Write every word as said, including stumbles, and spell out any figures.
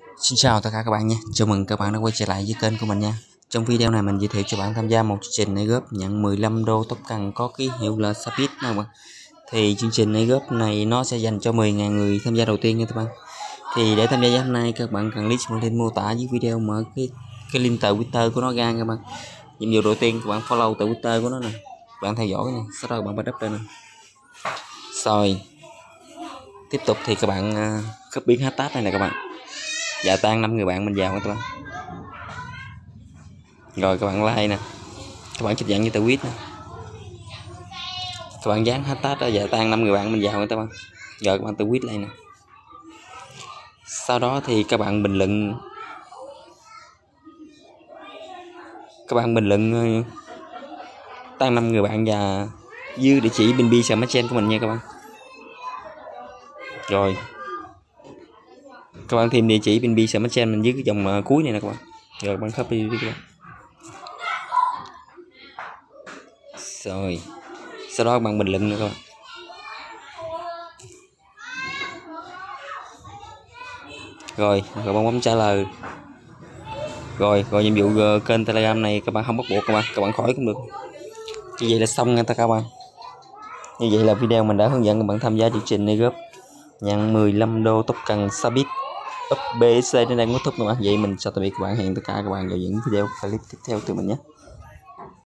Xin chào tất cả các bạn nha, chào mừng các bạn đã quay trở lại với kênh của mình nha. Trong video này mình giới thiệu cho bạn tham gia một chương trình airdrop nhận mười lăm đô tốc cần có ký hiệu là Sapit nào mà. Thì chương trình airdrop này nó sẽ dành cho mười nghìn người tham gia đầu tiên nha các bạn. Thì để tham gia hôm nay các bạn cần click vào link mô tả dưới video, mở cái cái link tờ Twitter của nó ra các bạn. Nhiệm vụ đầu tiên các bạn follow tờ Twitter của nó nè, bạn theo dõi nè, sau đó bạn bắt up lên nè. Rồi tiếp tục thì các bạn uh, copy hashtag này nè các bạn, và tan năm người bạn mình vào các bạn. Rồi các bạn like nè, các bạn chụp dạng như tờ tweet nè, các bạn dán hashtag ra và tan năm người bạn mình vào các bạn. Rồi các bạn tờ tweet lại nè, sau đó thì các bạn bình luận, các bạn bình luận tăng năm người bạn và dư địa chỉ bin bi smart của mình nha các bạn. Rồi các bạn thêm địa chỉ bin bi smart mình dưới cái dòng uh, cuối này nè các bạn. Rồi các bạn copy đi các bạn. Rồi sau đó các bạn bình luận nữa các bạn. Rồi các bạn bấm trả lời. Rồi rồi nhiệm vụ uh, kênh Telegram này các bạn không bắt buộc các bạn, các bạn khỏi cũng được. Như vậy là xong nha các bạn. Như vậy là video mình đã hướng dẫn các bạn tham gia chương trình airdrop nhận mười lăm đô tốc cần Sapit up bê xê trên đây kết thúc các bạn. Vậy mình chào tạm biệt các bạn, hẹn tất cả các bạn vào những video clip tiếp theo từ mình nhé.